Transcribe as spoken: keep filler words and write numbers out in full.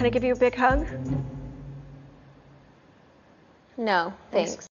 Can I give you a big hug? No, thanks.